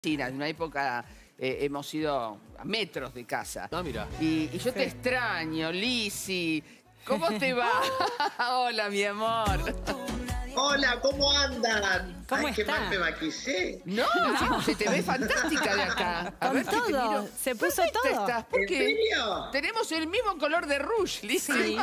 En una época hemos ido a metros de casa. Ah, mira. Y yo te extraño, Lizzy. ¿Cómo te va? Hola, mi amor. Hola, ¿cómo andan? ¿Cómo Ay, qué está? mal me maquillé. No, chico, se te ve fantástica de acá. A Con ver, que te todo, miro. se puso Perfecta todo. estás. ¿Por ¿En qué? serio? Tenemos el mismo color de rouge, Lizzy. Sí.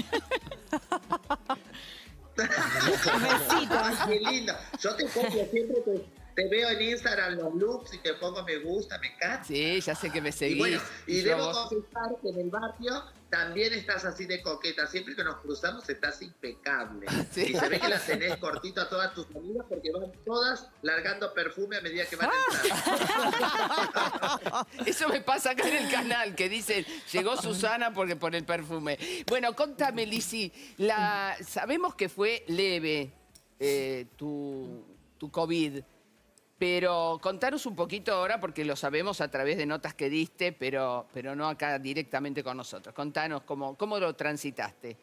Besito. Ay, qué lindo. Yo te copio siempre, te veo en Instagram los looks y te pongo me gusta, me encanta. Sí, ya sé que me Y seguís. bueno, y yo debo vos. confesar que en el barrio también estás así de coqueta. Siempre que nos cruzamos estás impecable. Sí. Y se ve que las tenés cortito a todas tus amigas porque van todas largando perfume a medida que van entrando. Eso me pasa acá en el canal, que dicen, llegó Susana porque por el perfume. Bueno, contame, Lizzy, sabemos que fue leve tu COVID, pero contanos un poquito ahora, porque lo sabemos a través de notas que diste, pero no acá directamente con nosotros. Contanos cómo lo transitaste.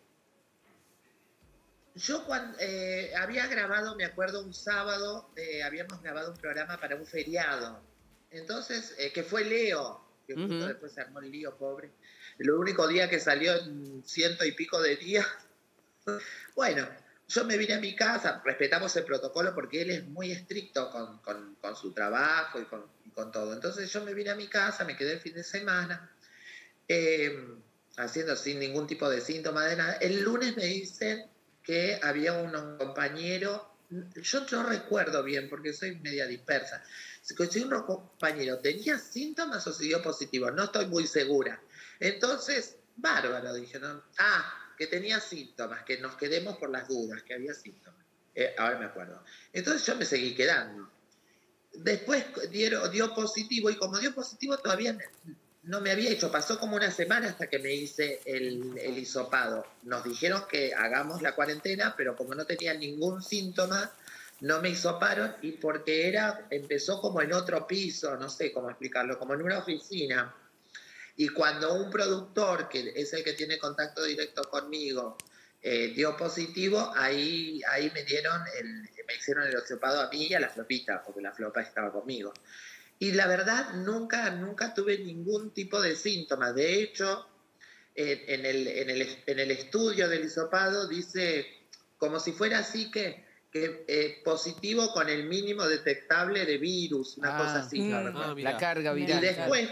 Yo cuando había grabado, me acuerdo, un sábado, habíamos grabado un programa para un feriado. Entonces, que fue Leo, que justo después se armó el lío, pobre. El único día que salió en 100 y pico de días. Bueno, yo me vine a mi casa, respetamos el protocolo porque él es muy estricto con su trabajo y con todo. Entonces yo me vine a mi casa, me quedé el fin de semana, haciendo sin ningún tipo de síntoma de nada. El lunes me dicen que había un compañero, yo no recuerdo bien porque soy media dispersa, si un compañero tenía síntomas o si dio positivo, no estoy muy segura. Entonces, bárbaro, dije, ¿no? Que tenía síntomas, que nos quedemos por las dudas, que había síntomas. Ahora me acuerdo. Entonces yo me seguí quedando. Después dio positivo y como dio positivo todavía no me había hecho. Pasó como una semana hasta que me hice el hisopado. Nos dijeron que hagamos la cuarentena, pero como no tenía ningún síntoma, no me hisoparon y porque empezó como en otro piso, no sé cómo explicarlo, como en una oficina. Y cuando un productor, que es el que tiene contacto directo conmigo, dio positivo, ahí me hicieron el hisopado a mí y a la Flopita, porque la Flopa estaba conmigo. Y la verdad, nunca tuve ningún tipo de síntoma. De hecho, en el estudio del hisopado dice como si fuera así que positivo con el mínimo detectable de virus, una cosa así. Claro, la carga viral. Y después,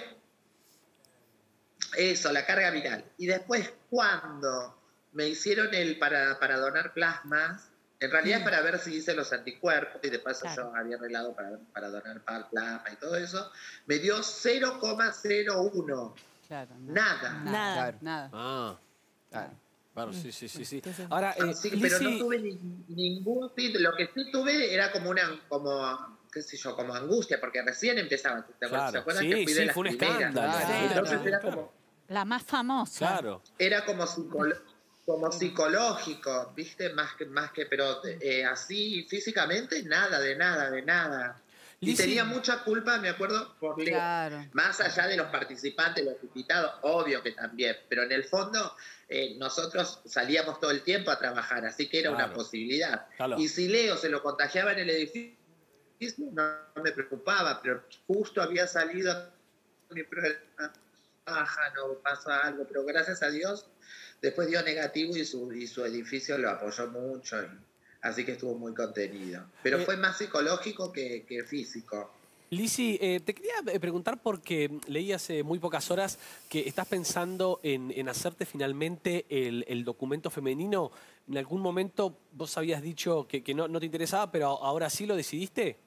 eso, la carga viral. Y después, cuando me hicieron para donar plasmas, en realidad es para ver si hice los anticuerpos, y de paso yo había arreglado para donar plasma y todo eso, me dio 0,01. Claro, Nada. Claro. Nada. Claro, sí. Entonces, Ahora, Así que, pero no Lizzy, tuve ningún síntoma. Lo que sí tuve era como qué sé yo, como angustia, porque recién empezaba. ¿Se claro, acuerdan sí, que fui de las fue un primeras? escándalo. Claro. Entonces Claro. era como... la más famosa. Claro. Era como psicológico, ¿viste? Más que pero así físicamente, nada, de nada. Y Lizzy, tenía mucha culpa, me acuerdo, por Leo. Claro. Más allá de los participantes, los invitados, obvio que también. Pero en el fondo, nosotros salíamos todo el tiempo a trabajar, así que era una posibilidad. Claro. Y si Leo se lo contagiaba en el edificio, no me preocupaba, pero justo había salido mi programa, no pasa algo, pero gracias a Dios después dio negativo y su edificio lo apoyó mucho, así que estuvo muy contenido. Pero fue más psicológico que físico. Lizzy, te quería preguntar porque leí hace muy pocas horas que estás pensando en hacerte finalmente el documento femenino. ¿En algún momento vos habías dicho que no te interesaba, pero ahora sí lo decidiste?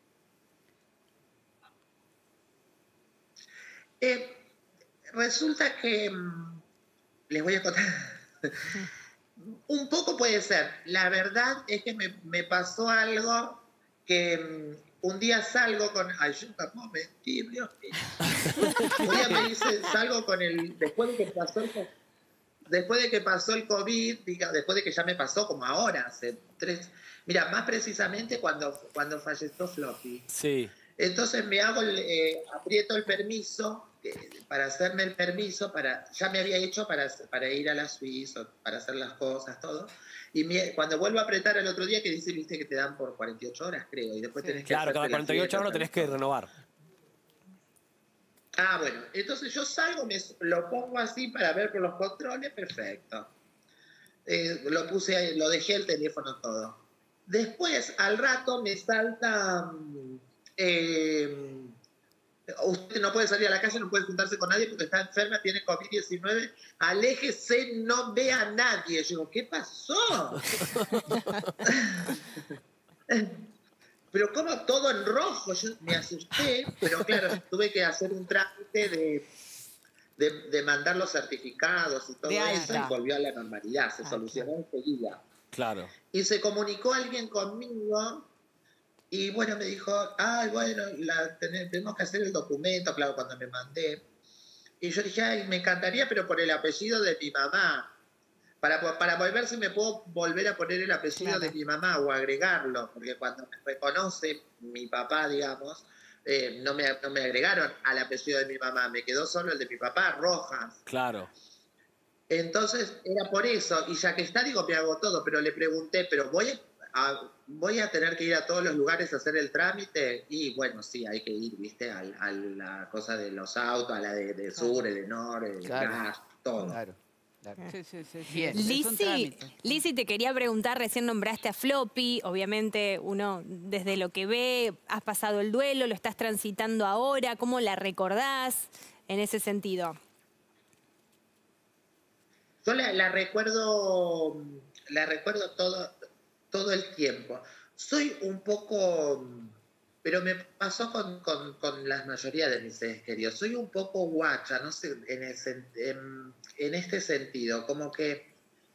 Resulta que les voy a contar. Un poco puede ser. La verdad es que me pasó algo que un día salgo con... Ay, yo no puedo mentir, Dios mío. Un día me dice, salgo con el... Después de que pasó el COVID, después de que ya me pasó como ahora, hace 3... Mira, más precisamente cuando falleció Floppy. Sí. Entonces aprieto el permiso, para hacerme el permiso, ya me había hecho para ir a la Suiza, para hacer las cosas, todo. Y cuando vuelvo a apretar el otro día, que viste que te dan por 48 horas, creo, y después tenés que Claro, hacerte cada la 48 horas lo fiesta, tenés que renovar. Bueno, entonces yo salgo, lo pongo así para ver por los controles, perfecto. Lo puse ahí, lo dejé el teléfono todo. Después, al rato, me salta... usted no puede salir a la calle, no puede juntarse con nadie porque está enferma, tiene COVID-19, aléjese, no ve a nadie. Yo digo, ¿qué pasó? Pero como todo en rojo, yo me asusté, pero claro, tuve que hacer un trámite de mandar los certificados y todo De eso, y alta. volvió a la normalidad, se solucionó enseguida. Claro. Y se comunicó alguien conmigo y bueno, me dijo, bueno, tenemos que hacer el documento, claro, cuando me mandé. Y yo dije, me encantaría, pero por el apellido de mi mamá. Para volver, si me puedo volver a poner el apellido de mi mamá o agregarlo, porque cuando me reconoce mi papá, digamos, no me agregaron al apellido de mi mamá, me quedó solo el de mi papá, Rojas. Claro. Entonces era por eso, y ya que está, digo, me hago todo, pero le pregunté, pero voy a tener que ir a todos los lugares a hacer el trámite, y bueno, sí, hay que ir, viste, a la cosa de los autos, a la de Sur, el Enor, el gas, todo. Claro. Sí, sí, sí. Bien. Es un trámite. Lizzy, te quería preguntar, recién nombraste a Floppy, obviamente uno desde lo que ve, has pasado el duelo, lo estás transitando ahora, ¿cómo la recordás en ese sentido? Yo la recuerdo todo el tiempo. Soy un poco, pero me pasó con la mayoría de mis seres queridos. Soy un poco guacha, no sé, en este sentido, como que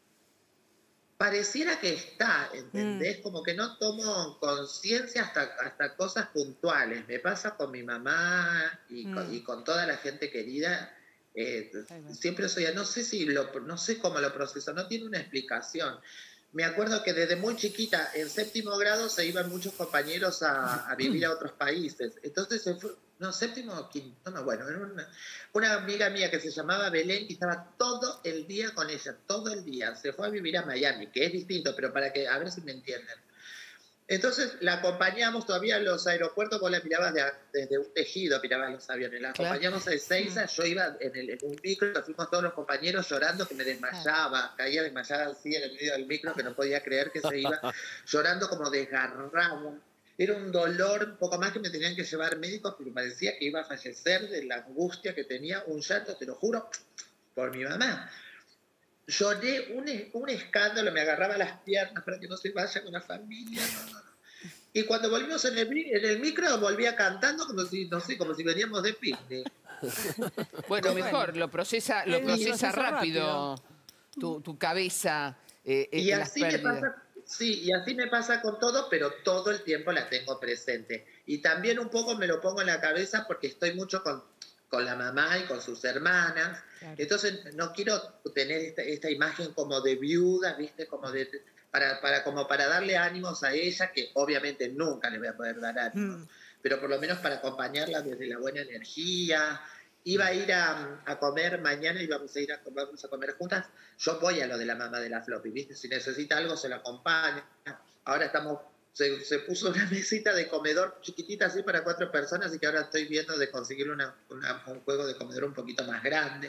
pareciera que está, ¿entendés? Como que no tomo conciencia hasta cosas puntuales. Me pasa con mi mamá y con toda la gente querida. Siempre soy, no sé cómo lo proceso, no tiene una explicación. Me acuerdo que desde muy chiquita, en 7º grado, se iban muchos compañeros a vivir a otros países. Entonces, séptimo o quinto, bueno, era una amiga mía que se llamaba Belén y estaba todo el día con ella, todo el día. Se fue a vivir a Miami, que es distinto, pero a ver si me entienden. Entonces la acompañamos todavía a los aeropuertos, vos la mirabas desde un tejido, mirabas los aviones. La acompañamos a Ezeiza, yo iba en un micro, nos fuimos todos los compañeros llorando que me desmayaba, caía desmayada así en el medio del micro, que no podía creer que se iba, llorando como desgarrado. Era un dolor, un poco más que me tenían que llevar médicos, porque me decía que iba a fallecer de la angustia que tenía, un llanto, te lo juro, por mi mamá. Lloré un escándalo, me agarraba las piernas para que no se vaya con la familia. No. Y cuando volvimos en el micro, volvía cantando como si, no sé, como si veníamos de picnic. Bueno, mejor, lo procesa rápido tu cabeza. Y las así me pérdidas. pasa, sí, y así me pasa con todo, pero todo el tiempo la tengo presente. Y también un poco me lo pongo en la cabeza porque estoy mucho con la mamá y con sus hermanas. Claro. Entonces no quiero tener esta imagen como de viuda, ¿viste? Como para darle ánimos a ella, que obviamente nunca le voy a poder dar ánimos, pero por lo menos para acompañarla desde la buena energía. Iba a ir a comer mañana y vamos a comer juntas. Yo voy a lo de la mamá de la Floppy, ¿viste? Si necesita algo se la acompaña. Ahora se puso una mesita de comedor chiquitita así para 4 personas y que ahora estoy viendo de conseguir un juego de comedor un poquito más grande.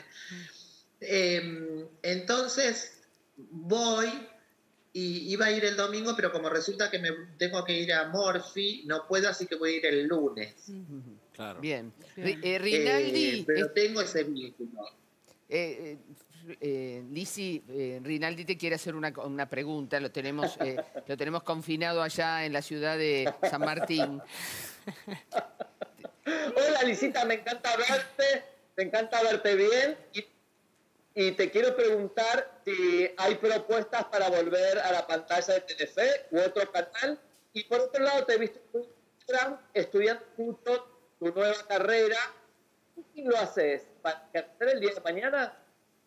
Entonces voy y iba a ir el domingo, pero como resulta que me tengo que ir a Morphy, no puedo, así que voy a ir el lunes. Claro. Bien. Rinaldi. Pero tengo ese vínculo. Lizzy, Rinaldi te quiere hacer una pregunta, lo tenemos confinado allá en la ciudad de San Martín. Hola, Lisita, me encanta verte bien y te quiero preguntar si hay propuestas para volver a la pantalla de Telefe u otro canal. Y por otro lado, te he visto en Instagram estudiando mucho tu nueva carrera. ¿Qué lo haces? ¿Para ejercer el día de mañana?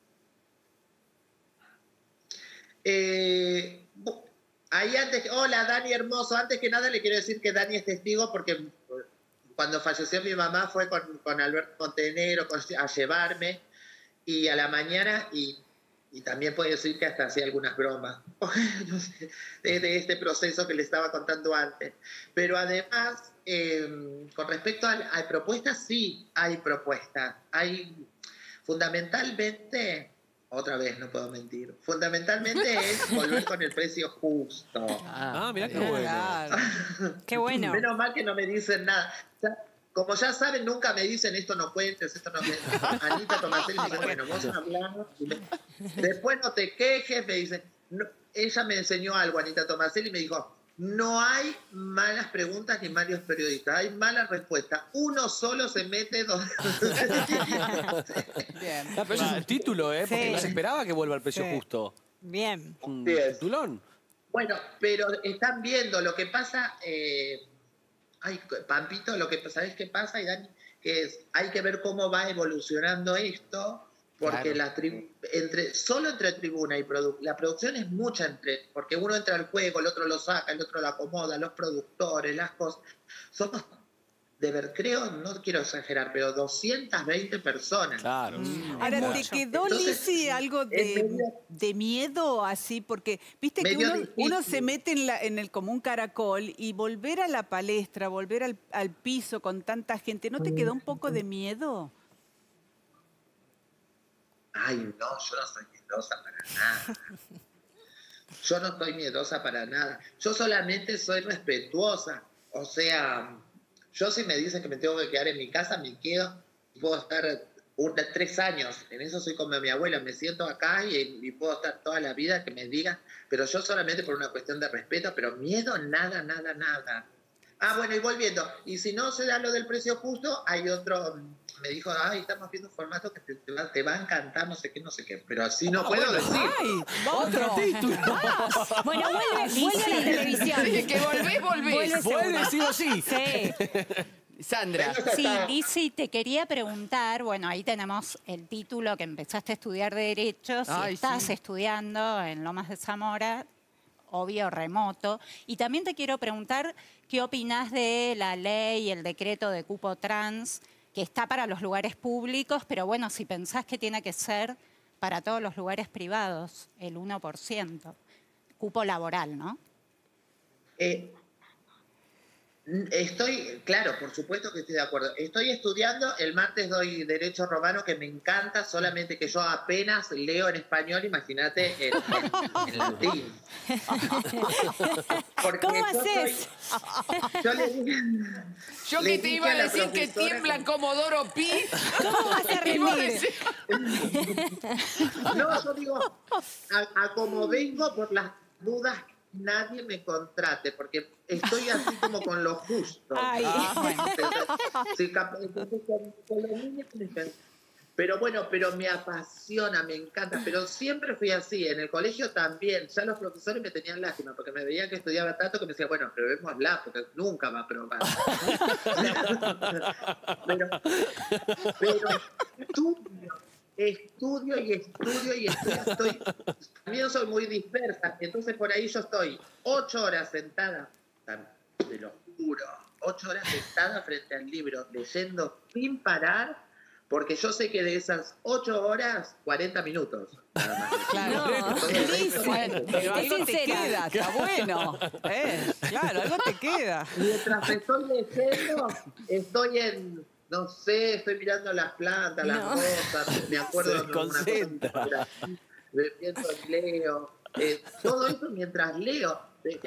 Hola Dani hermoso, antes que nada le quiero decir que Dani es testigo porque cuando falleció mi mamá fue con Alberto Montenegro a llevarme y a la mañana y y también puedo decir que hasta hacía algunas bromas no sé, de este proceso que le estaba contando antes. Pero además, con respecto a propuestas, sí hay propuestas. Hay fundamentalmente, otra vez no puedo mentir, fundamentalmente es volver con el precio justo. Mirá qué bueno. Claro. Qué bueno. Menos mal que no me dicen nada. Como ya saben, nunca me dicen esto no cuentes, esto no cuentes. Anita Tomaselli me dice, bueno, vos hablamos. Después no te quejes, me dice. No, ella me enseñó algo, Anita Tomaselli, y me dijo, no hay malas preguntas ni malos periodistas, hay malas respuestas. Uno solo se mete donde... Bien. Pero eso es un título, ¿eh? Porque Sí. no se esperaba que vuelva al precio Sí. justo. Bien. Un Así es. titulón. Bueno, pero están viendo lo que pasa... ay, Pampito, ¿sabés qué pasa? Y Dani, que hay que ver cómo va evolucionando esto, porque solo entre tribuna y la producción es mucha porque uno entra al juego, el otro lo saca, el otro lo acomoda, los productores, las cosas. Somos, creo, no quiero exagerar, pero 220 personas. Claro. Ahora, ¿te mucho. quedó, Entonces, Lizzy, algo es medio- de miedo así? Porque viste que Medio uno difícil. se mete en el común caracol y volver a la palestra, volver al piso con tanta gente, ¿no te quedó un poco de miedo? Ay, no, yo no soy miedosa para nada. Yo no estoy miedosa para nada. Yo solamente soy respetuosa. O sea, yo si me dicen que me tengo que quedar en mi casa, me quedo. Puedo estar 3 años. En eso soy como mi abuela. Me siento acá y puedo estar toda la vida que me digan. Pero yo solamente por una cuestión de respeto. Pero miedo, nada, nada, nada. Ah, bueno, y volviendo. Y si no se da lo del precio justo, hay otro... Me dijo, ay, estamos viendo un formato que te va a encantar, no sé qué, no sé qué. Pero así no puedo decir. ¡Ay! Otro título. Bueno, vuelve a la televisión. Sí, que volvés. Vuelve Vuelve sí o sí. Sí. Sandra. Sí, Lizzy, te quería preguntar, bueno, ahí tenemos el título que empezaste a estudiar Derecho, si Ay, estás sí. estudiando en Lomas de Zamora, obvio remoto. Y también te quiero preguntar qué opinás de la ley, el decreto de cupo trans, que está para los lugares públicos, pero bueno, si pensás que tiene que ser para todos los lugares privados, el 1%, cupo laboral, ¿no? Claro, por supuesto que estoy de acuerdo. Estoy estudiando, el martes doy Derecho Romano, que me encanta, solamente que yo apenas leo en español, imagínate en latín. Porque ¿Cómo yo haces? Yo le que te dije iba a la decir que profesora tiembla Comodoro Pi. ¿Cómo vas a Y vos rendir? decís, No, yo digo, a como vengo por las dudas, nadie me contrate, porque estoy así como con lo justo. Ay. Sí, entonces, con los niños me encanta. Pero bueno, pero me apasiona, me encanta. Pero siempre fui así. En el colegio también. Ya los profesores me tenían lástima porque me veían que estudiaba tanto que me decían, bueno, probémosla, porque nunca va a probar. pero estudio. También soy muy dispersa. Entonces por ahí yo estoy 8 horas sentada, te lo juro, 8 horas sentada frente al libro, leyendo sin parar. Porque yo sé que de esas 8 horas, 40 minutos. Nada más. Claro. Entonces, Bueno, pero Es algo te sincera. queda, está bueno. Claro, algo te queda. mientras estoy leyendo, estoy no sé, estoy mirando las plantas, las No. rosas, me acuerdo Se de una cosa desconcentra. muy graciosa, pienso y leo. Todo eso mientras leo.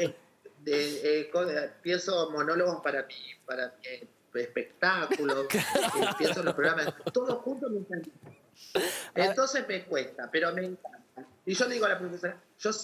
Pienso monólogos para mi espectáculos, pienso en los programas, todo junto mientras leo. Entonces me cuesta, pero me encanta. Y yo le digo a la profesora,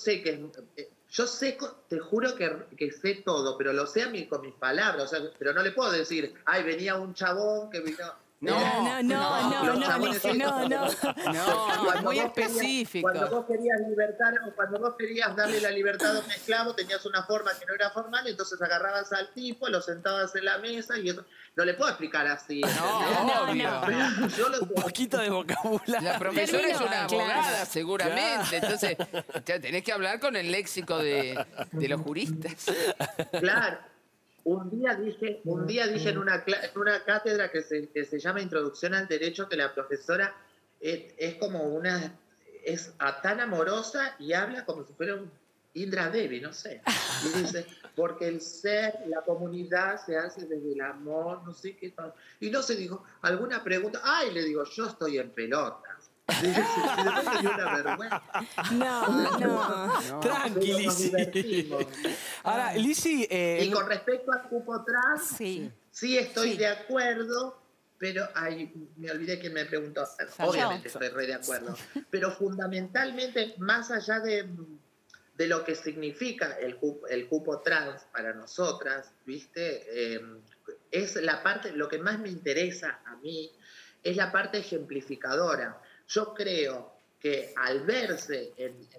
te juro que sé todo, pero lo sé con mis palabras, o sea, pero no le puedo decir, ay, venía un chabón que vino... No, Los chabones Lizzy, son- no. No, Cuando muy vos querías- específico. Cuando vos querías libertar o cuando vos querías darle la libertad a un esclavo, tenías una forma que no era formal, entonces agarrabas al tipo, lo sentabas en la mesa y eso. No le puedo explicar así. No, ¿entendés? obvio. Yo lo Un poquito de vocabulario. La profesora es una Termino, abogada, claro. seguramente. Entonces, tenés que hablar con el léxico de los juristas. Claro. Un día dije en una cátedra que se llama Introducción al Derecho, que la profesora es como es tan amorosa y habla como si fuera un Indra Devi, no sé. Y dice, porque el ser, la comunidad se hace desde el amor, no sé qué tal. Y no se dijo, alguna pregunta, ay, le digo, yo estoy en pelotas. Y después me dio una vergüenza. No. Tranqui, Pero nos Lizzy. divertimos. Ahora, Lizzy, Y con respecto al cupo trans, Sí. sí estoy Sí. de acuerdo, pero me olvidé que me preguntó. Obviamente estoy re de acuerdo. Pero fundamentalmente, más allá de lo que significa el cupo trans para nosotras, ¿viste? Es la parte, lo que más me interesa a mí es la parte ejemplificadora. Yo creo que al verse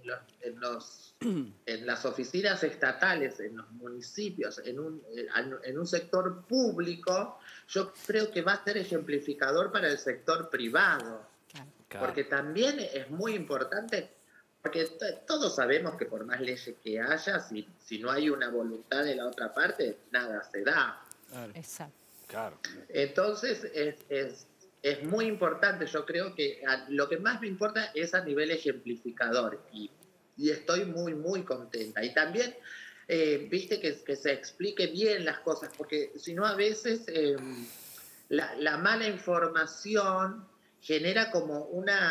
en las oficinas estatales, en los municipios, en un sector público, yo creo que va a ser ejemplificador para el sector privado. Claro. Porque también es muy importante, porque todos sabemos que por más leyes que haya, si no hay una voluntad de la otra parte, nada se da. Exacto. Claro. Entonces es muy importante, yo creo que lo que más me importa es a nivel ejemplificador y estoy muy, muy contenta. Y también, viste, que se explique bien las cosas, porque si no a veces la mala información genera como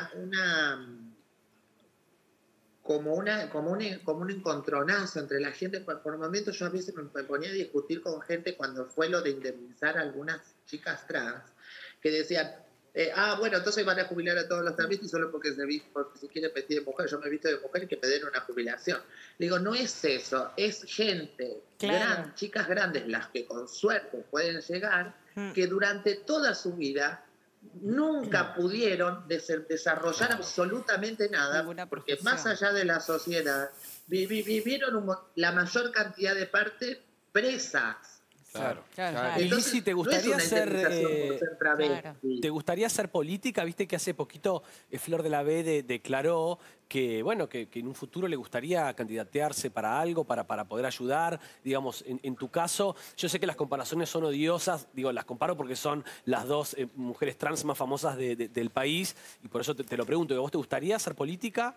un encontronazo entre la gente. Por momentos yo a veces me ponía a discutir con gente cuando fue lo de indemnizar a algunas chicas trans, que decían, bueno, entonces van a jubilar a todos los travestis solo porque se quieren vestir de mujer, yo me he visto de mujer y que me den una jubilación. Le digo, no es eso, es gente, Claro. chicas grandes, las que con suerte pueden llegar, que durante toda su vida nunca pudieron desarrollar absolutamente nada, Ninguna porque profesión. más allá de la sociedad, vivieron la mayor cantidad de parte presas. Claro. Claro. Y Entonces, Lizzy, ¿te no es gustaría una ser, indemnización por ser travesti. ¿te gustaría ser política? Viste que hace poquito Flor de la B declaró que, bueno, que en un futuro le gustaría candidatearse para algo, para poder ayudar. Digamos, en tu caso, yo sé que las comparaciones son odiosas, digo, las comparo porque son las dos mujeres trans más famosas del país, y por eso te lo pregunto, ¿a vos te gustaría ser política?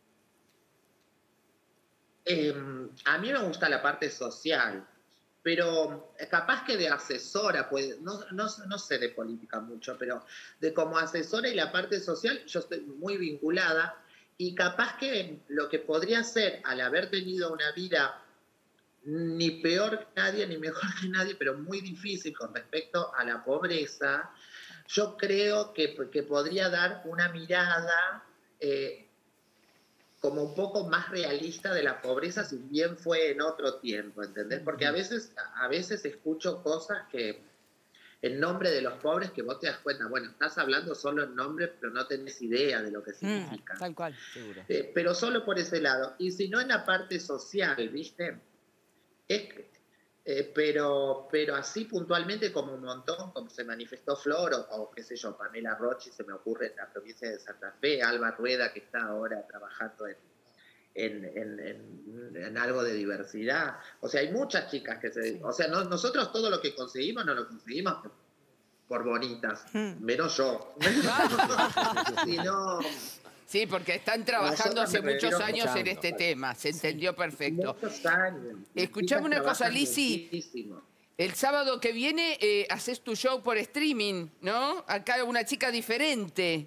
A mí me gusta la parte social, pero capaz que de asesora, no sé de política mucho, pero como asesora y la parte social yo estoy muy vinculada, y capaz que lo que podría hacer al haber tenido una vida ni peor que nadie, ni mejor que nadie, pero muy difícil con respecto a la pobreza, yo creo que podría dar una mirada como un poco más realista de la pobreza, si bien fue en otro tiempo, ¿entendés? Porque a veces escucho cosas que en nombre de los pobres que vos te das cuenta, bueno, estás hablando solo en nombre, pero no tenés idea de lo que significa. Tal cual, seguro. Pero solo por ese lado. Y si no en la parte social, ¿viste? Pero así puntualmente como un montón, como se manifestó Flor o qué sé yo, Pamela Rochi, se me ocurre en la provincia de Santa Fe, Alba Rueda, que está ahora trabajando en algo de diversidad. O sea, hay muchas chicas que o sea, nosotros todo lo que conseguimos no lo conseguimos por bonitas, menos yo. Sino, Sí, porque están trabajando Nosotros hace me muchos refiero años en escuchando, este tema, se entendió perfecto. muchos años. Escuchame una cosa, Lizzy. Muchísimo. El sábado que viene haces tu show por streaming, ¿no? Acá una chica diferente.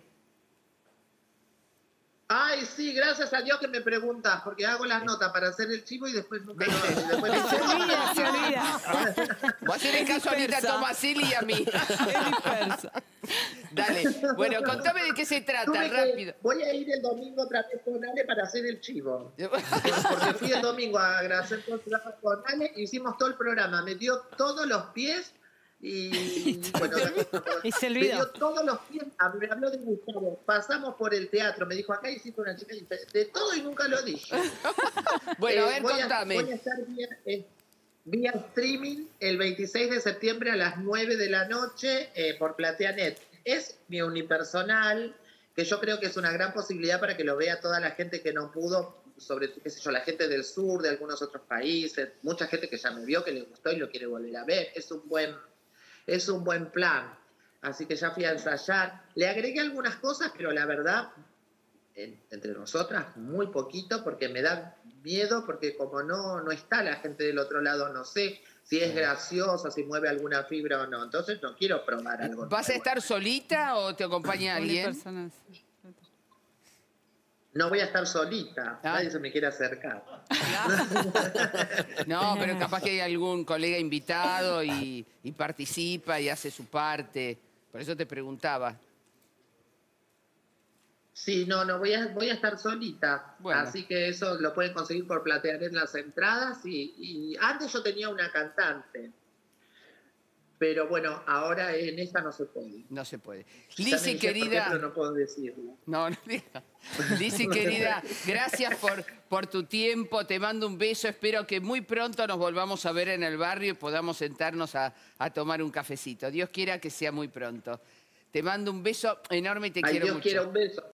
Ay, sí, gracias a Dios que me preguntas, porque hago las notas para hacer el chivo y después nunca lo hago. Y después Se olvida. Voy a hacer el caso a Anita dispersa. Tomasini y a mí. Es dispersa. Dale. Bueno, contame de qué se trata, rápido. Voy a ir el domingo otra vez con Ale para hacer el chivo. Porque fui el domingo a hacer todo el programa con Ale, hicimos todo el programa, me dio todos los pies y bueno, Y se me olvidó. dio todos los pies, me habló de Gustavo, pasamos por el teatro, me dijo, acá hiciste una chica diferente, de todo y nunca lo dije. Bueno, a ver, voy contame. Voy a estar vía streaming el 26 de septiembre a las 9 de la noche por PlateaNet. Es mi unipersonal, que yo creo que es una gran posibilidad para que lo vea toda la gente que no pudo, sobre qué sé yo, la gente del sur, de algunos otros países, mucha gente que ya me vio, que le gustó y lo quiere volver a ver. Es un buen plan. Así que ya fui a ensayar. Le agregué algunas cosas, pero la verdad entre nosotras muy poquito porque me da miedo, porque como no está la gente del otro lado, no sé si es graciosa, si mueve alguna fibra o no. Entonces no quiero probar algo ¿Vas a nuevo. estar solita o te acompaña alguien? Unipersonal. No voy a estar solita, Ah. nadie se me quiere acercar. No, pero capaz que hay algún colega invitado y participa y hace su parte. Por eso te preguntaba. Sí, no, voy a estar solita. Bueno. Así que eso lo pueden conseguir por Plateanet las entradas. Y antes yo tenía una cantante. Pero bueno, ahora en esta no se puede. No se puede. Ya me Lizzy, dije por qué, querida. pero no puedo decirlo. No, no diga. Lizzy, querida, gracias por tu tiempo. Te mando un beso. Espero que muy pronto nos volvamos a ver en el barrio y podamos sentarnos a tomar un cafecito. Dios quiera que sea muy pronto. Te mando un beso enorme y te Ay, quiero Dios mucho. quiera un beso.